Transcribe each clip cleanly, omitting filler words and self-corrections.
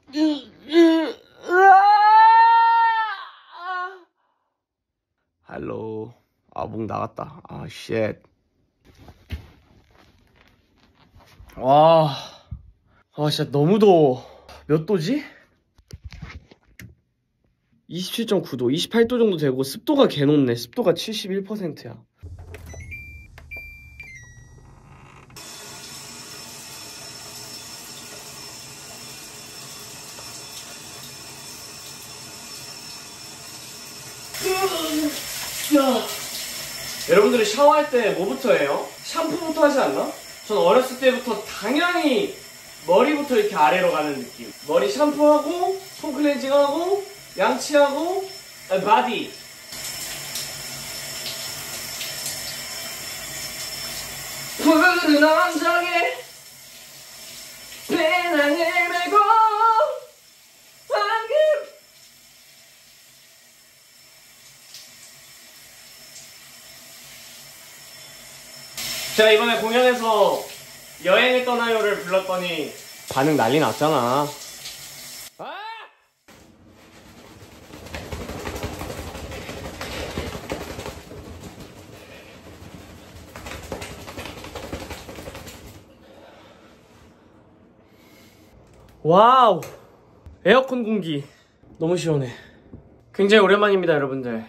할로. 아, 목 나갔다. 아, 쉣. 와, 진짜 너무 더워. 몇 도지? 27.9도, 28도 정도 되고 습도가 개 높네. 습도가 71%야. 여러분들은 샤워할 때 뭐부터 해요? 샴푸부터 하지 않나? 전 어렸을 때부터 당연히 머리부터 이렇게 아래로 가는 느낌. 머리 샴푸하고, 폼 클렌징하고, 양치하고, 바디. 푸른 언덕에 배낭을 메고 방금 제가 이번에 공연에서 여행을 떠나요를 불렀더니 반응 난리 났잖아. 와우, 에어컨 공기 너무 시원해. 굉장히 오랜만입니다, 여러분들.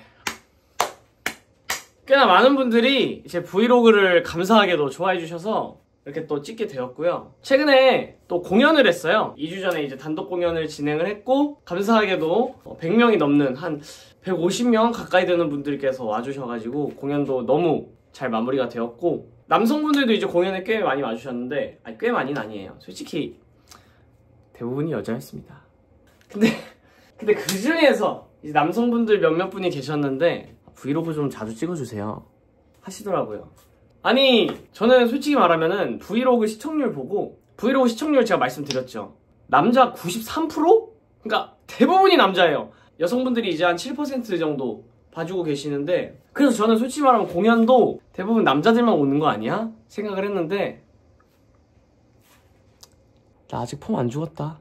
꽤나 많은 분들이 제 브이로그를 감사하게도 좋아해 주셔서 이렇게 또 찍게 되었고요. 최근에 또 공연을 했어요. 2주 전에 이제 단독 공연을 진행을 했고, 감사하게도 100명이 넘는 한 150명 가까이 되는 분들께서 와주셔가지고 공연도 너무 잘 마무리가 되었고, 남성분들도 이제 공연에 꽤 많이 와주셨는데, 아니 꽤 많이는 아니에요. 솔직히 대부분이 여자였습니다. 근데 그 중에서 이제 남성분들 몇몇 분이 계셨는데 브이로그 좀 자주 찍어주세요 하시더라고요. 아니, 저는 솔직히 말하면은 브이로그 시청률 보고, 브이로그 시청률 제가 말씀드렸죠. 남자 93%? 그러니까 대부분이 남자예요. 여성분들이 이제 한 7% 정도 봐주고 계시는데, 그래서 저는 솔직히 말하면 공연도 대부분 남자들만 오는 거 아니야? 생각을 했는데, 나 아직 폼 안 죽었다.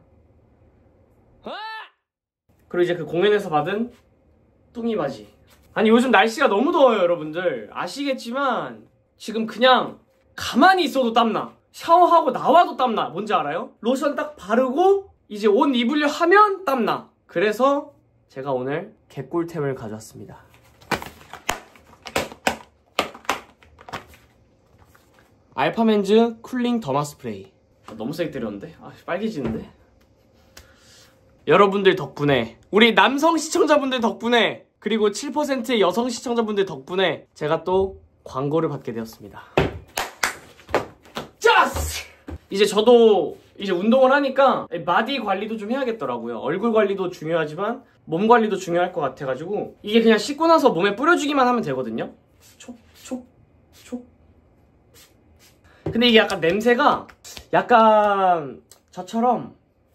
그리고 이제 그 공연에서 받은 뚱이 바지. 아니, 요즘 날씨가 너무 더워요, 여러분들. 아시겠지만 지금 그냥 가만히 있어도 땀나. 샤워하고 나와도 땀나. 뭔지 알아요? 로션 딱 바르고 이제 옷 입으려 하면 땀나. 그래서 제가 오늘 개꿀템을 가져왔습니다. 알파멘즈 쿨링 더마 스프레이. 너무 세게 때렸는데? 빨개지는데? 여러분들 덕분에, 우리 남성 시청자분들 덕분에, 그리고 7%의 여성 시청자분들 덕분에 제가 또 광고를 받게 되었습니다. 짜스! 이제 저도 이제 운동을 하니까 바디 관리도 좀 해야겠더라고요. 얼굴 관리도 중요하지만 몸 관리도 중요할 것 같아가지고, 이게 그냥 씻고 나서 몸에 뿌려주기만 하면 되거든요. 촉. 근데 이게 약간 냄새가 약간 저처럼은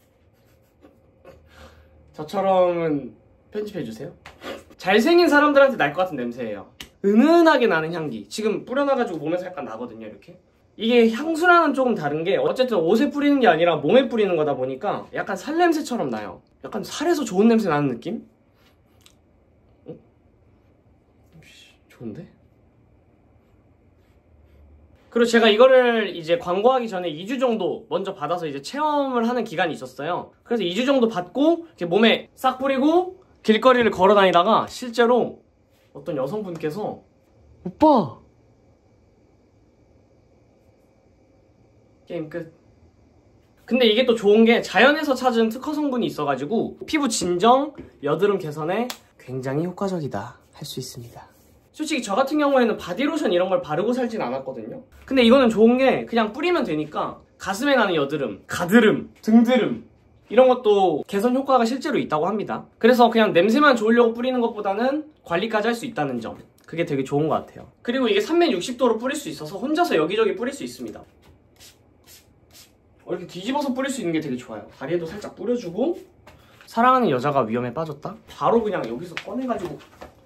편집해주세요. 잘생긴 사람들한테 날 것 같은 냄새예요. 은은하게 나는 향기. 지금 뿌려놔가지고 몸에서 약간 나거든요, 이렇게. 이게 향수랑은 조금 다른 게, 어쨌든 옷에 뿌리는 게 아니라 몸에 뿌리는 거다 보니까 약간 살냄새처럼 나요. 약간 살에서 좋은 냄새 나는 느낌? 좋은데? 그리고 제가 이거를 이제 광고하기 전에 2주 정도 먼저 받아서 이제 체험을 하는 기간이 있었어요. 그래서 2주 정도 받고 이렇게 몸에 싹 뿌리고 길거리를 걸어 다니다가 실제로 어떤 여성분께서, 오빠! 게임 끝. 근데 이게 또 좋은 게 자연에서 찾은 특허 성분이 있어가지고 피부 진정, 여드름 개선에 굉장히 효과적이다 할 수 있습니다. 솔직히 저 같은 경우에는 바디로션 이런 걸 바르고 살진 않았거든요. 근데 이거는 좋은 게 그냥 뿌리면 되니까 가슴에 나는 여드름, 가드름, 등드름 이런 것도 개선 효과가 실제로 있다고 합니다. 그래서 그냥 냄새만 좋으려고 뿌리는 것보다는 관리까지 할 수 있다는 점, 그게 되게 좋은 것 같아요. 그리고 이게 360도로 뿌릴 수 있어서 혼자서 여기저기 뿌릴 수 있습니다. 이렇게 뒤집어서 뿌릴 수 있는 게 되게 좋아요. 다리에도 살짝 뿌려주고, 사랑하는 여자가 위험에 빠졌다? 바로 그냥 여기서 꺼내가지고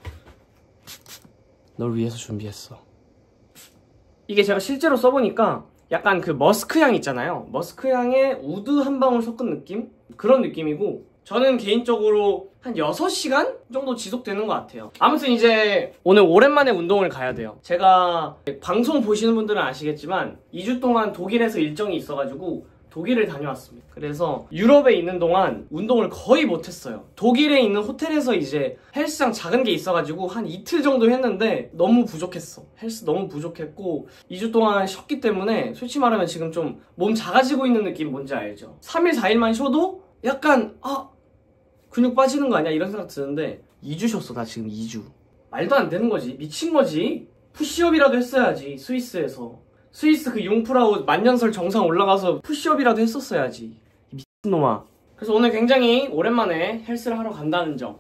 널 위해서 준비했어. 이게 제가 실제로 써보니까 약간 그 머스크 향 있잖아요. 머스크 향에 우드 한 방울 섞은 느낌? 그런 느낌이고, 저는 개인적으로 한 6시간 정도 지속되는 것 같아요. 아무튼 이제 오늘 오랜만에 운동을 가야 돼요. 제가 방송 보시는 분들은 아시겠지만 2주 동안 독일에서 일정이 있어가지고 독일을 다녀왔습니다. 그래서 유럽에 있는 동안 운동을 거의 못했어요. 독일에 있는 호텔에서 이제 헬스장 작은 게 있어가지고 한 이틀 정도 했는데 너무 부족했어. 헬스 너무 부족했고 2주 동안 쉬었기 때문에 솔직히 말하면 지금 좀 몸 작아지고 있는 느낌 뭔지 알죠? 3일 4일만 쉬어도 약간 근육 빠지는 거 아니야? 이런 생각 드는데 2주 쉬었어. 나 지금 2주. 말도 안 되는 거지. 미친 거지. 푸시업이라도 했어야지. 스위스에서. 스위스 그 융프라우 만년설 정상 올라가서 푸시업이라도 했었어야지. 이 미친놈아. 그래서 오늘 굉장히 오랜만에 헬스를 하러 간다는 점.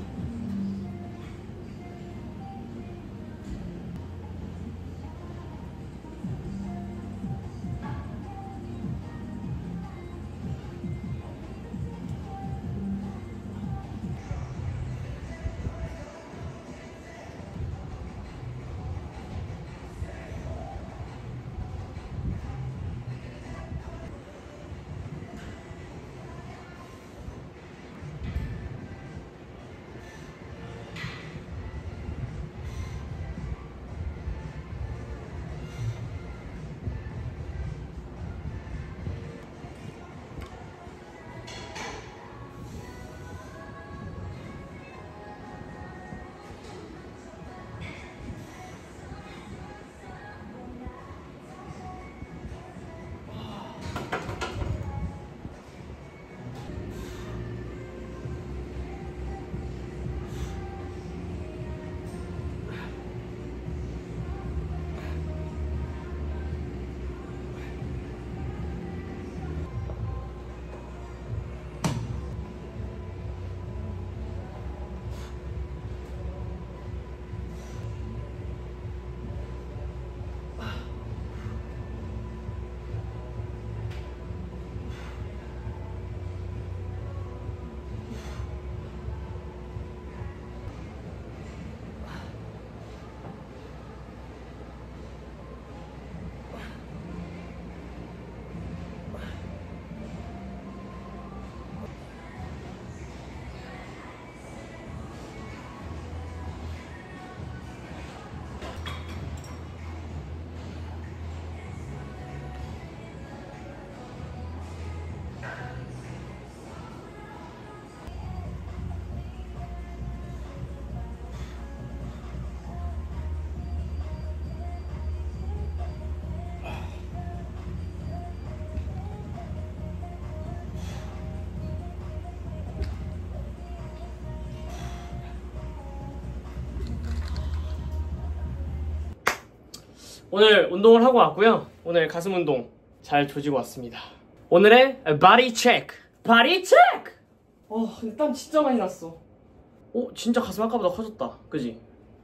오늘 운동을 하고 왔고요. 오늘 가슴 운동 잘 조지고 왔습니다. 오늘의 바디 체크! 바디 체크! 근데 땀 진짜 많이 났어. 진짜 가슴 아까보다 커졌다. 그지?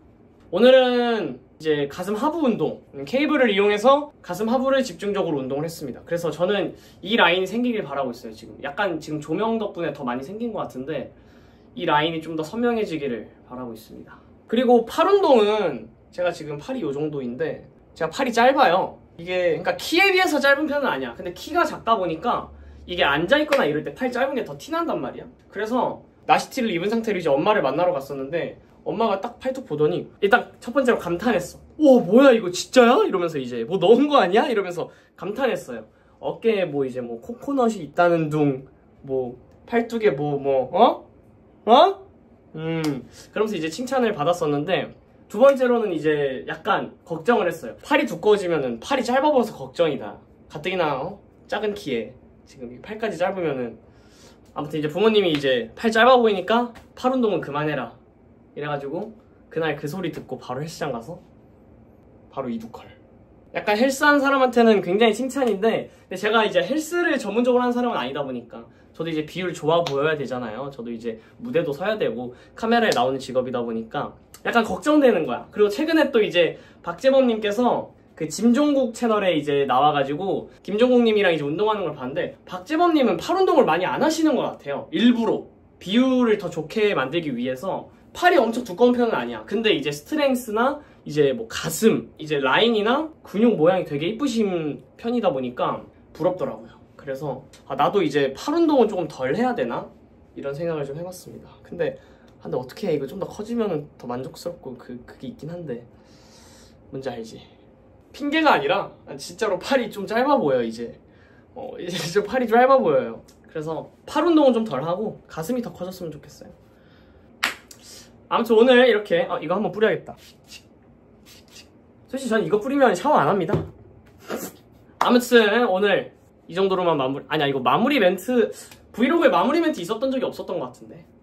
오늘은 이제 가슴 하부 운동, 케이블을 이용해서 가슴 하부를 집중적으로 운동을 했습니다. 그래서 저는 이 라인이 생기길 바라고 있어요. 지금 약간 지금 조명 덕분에 더 많이 생긴 것 같은데 이 라인이 좀 더 선명해지기를 바라고 있습니다. 그리고 팔 운동은 제가 지금 팔이 이 정도인데 제가 팔이 짧아요. 이게 그러니까 키에 비해서 짧은 편은 아니야. 근데 키가 작다 보니까 이게 앉아있거나 이럴 때 팔 짧은 게 더 티난단 말이야. 그래서 나시티를 입은 상태로 이제 엄마를 만나러 갔었는데 엄마가 딱 팔뚝 보더니 일단 첫 번째로 감탄했어. 우와 뭐야 이거 진짜야? 이러면서 이제 뭐 넣은 거 아니야? 이러면서 감탄했어요. 어깨에 뭐 이제 뭐 코코넛이 있다는 둥, 뭐 팔뚝에 그러면서 이제 칭찬을 받았었는데 두 번째로는 이제 약간 걱정을 했어요. 팔이 두꺼워지면은 팔이 짧아 보여서 걱정이다. 가뜩이나 작은 키에 지금 팔까지 짧으면은 아무튼 이제 부모님이 이제 팔 짧아 보이니까 팔 운동은 그만해라 이래가지고 그날 그 소리 듣고 바로 헬스장 가서 바로 이두컬. 약간 헬스하는 사람한테는 굉장히 칭찬인데 근데 제가 이제 헬스를 전문적으로 하는 사람은 아니다 보니까 저도 이제 비율 좋아 보여야 되잖아요. 저도 이제 무대도 서야 되고 카메라에 나오는 직업이다 보니까 약간 걱정되는 거야. 그리고 최근에 또 이제 박재범님께서 그 김종국 채널에 이제 나와가지고 김종국님이랑 이제 운동하는 걸 봤는데 박재범님은 팔 운동을 많이 안 하시는 것 같아요. 일부러 비율을 더 좋게 만들기 위해서. 팔이 엄청 두꺼운 편은 아니야. 근데 이제 스트렝스나 이제 뭐 가슴 이제 라인이나 근육 모양이 되게 이쁘신 편이다 보니까 부럽더라고요. 그래서 나도 이제 팔 운동은 조금 덜 해야 되나? 이런 생각을 좀 해봤습니다. 근데 어떻게 해? 이거 좀 더 커지면 더 만족스럽고 그게 있긴 한데 뭔지 알지? 핑계가 아니라 진짜로 팔이 좀 짧아 보여 이제. 이제 좀 팔이 짧아 보여요. 그래서 팔 운동은 좀 덜 하고 가슴이 더 커졌으면 좋겠어요. 아무튼 오늘 이렇게 이거 한번 뿌려야겠다. 솔직히 저는 이거 뿌리면 샤워 안 합니다. 아무튼 오늘 이 정도로만 마무리. 아니야, 이거 마무리 멘트, 브이로그에 마무리 멘트 있었던 적이 없었던 것 같은데.